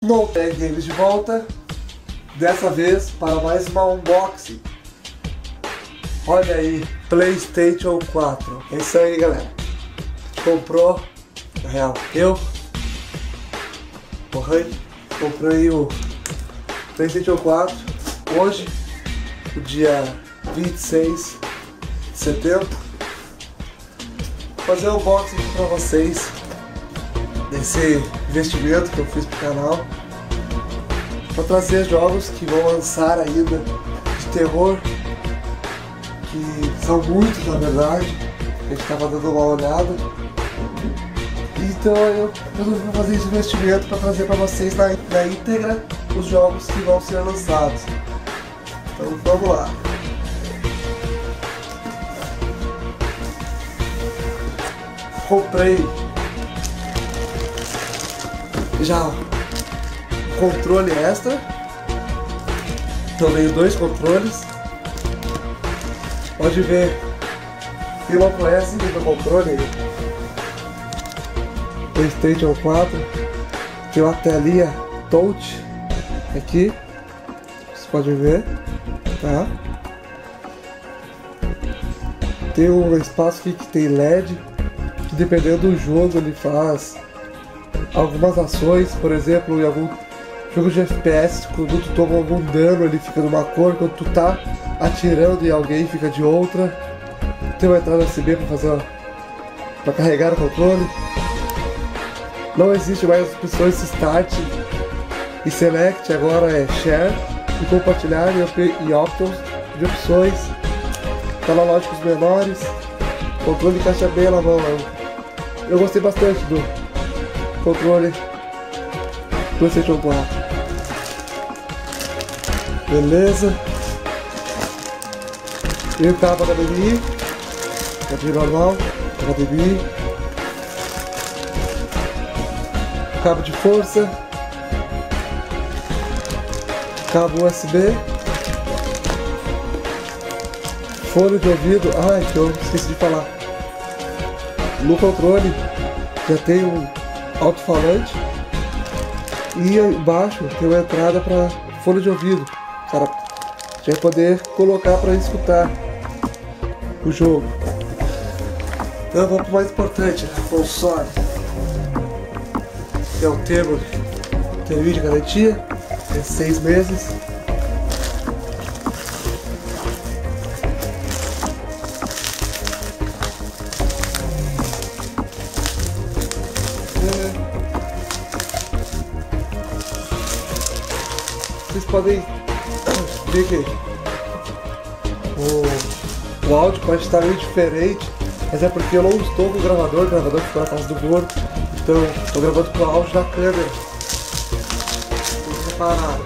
No Tag Games de volta, dessa vez para mais uma unboxing. Olha aí, PlayStation 4. É isso aí, galera. Comprou, na real, o Rani, comprei o PlayStation 4 hoje, o dia 26 de setembro. Vou fazer um unboxing aqui pra vocês desse investimento que eu fiz pro canal, para trazer jogos que vão lançar ainda de terror, que são muitos na verdade. A gente estava dando uma olhada, então eu resolvi fazer esse investimento para trazer para vocês na íntegra os jogos que vão ser lançados. Então vamos lá. Comprei já o controle extra, então veio dois controles. Pode ver, tem uma pressa do controle aí. PlayStation 4, tem uma telinha touch aqui, você pode ver, tá? Tem um espaço aqui que tem LED, que dependendo do jogo ele faz algumas ações. Por exemplo, em algum jogo de FPS, quando tu toma algum dano ele fica numa cor, quando tu tá atirando em alguém fica de outra. Tem uma entrada USB para fazer para carregar o controle. Não existe mais as opções Start e Select, agora é Share e Compartilhar e Options de opções analógicos menores. O controle encaixa bem na mão. Eu gostei bastante do controle PlayStation 4. Beleza. E o cabo HDMI, normal, HDMI, cabo de força, cabo USB, fone de ouvido. Que eu esqueci de falar. No controle já tem um alto-falante e embaixo tem uma entrada para fone de ouvido. Cara, já vai poder colocar para escutar o jogo. Então vamos para o mais importante, console. É o termo de garantia, é 6 meses. Vocês podem ver que o áudio pode estar meio diferente, mas é porque eu não estou com o gravador ficou na casa do gordo, então estou gravando com o áudio da câmera. Tudo separado.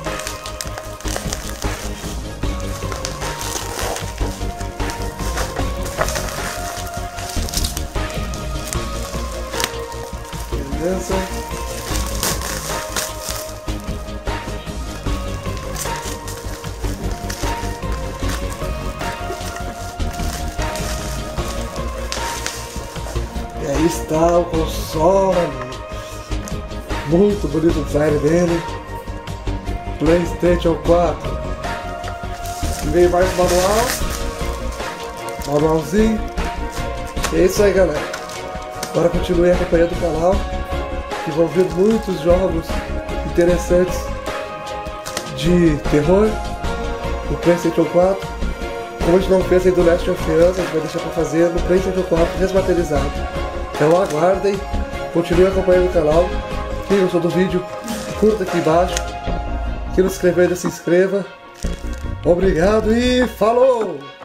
Beleza? E aí está o console, muito bonito o design dele, PlayStation 4. Veio mais manualzinho. E é isso aí, galera. Agora continue acompanhando o canal, que vão vir muitos jogos interessantes de terror no PlayStation 4. Como a gente não fez aí do Last of Us, a gente vai deixar para fazer no PlayStation 4 desmaterializado. Então aguardem, continue acompanhando o canal. Quem gostou do vídeo, curta aqui embaixo. Quem não se inscreveu ainda, se inscreva. Obrigado e falou!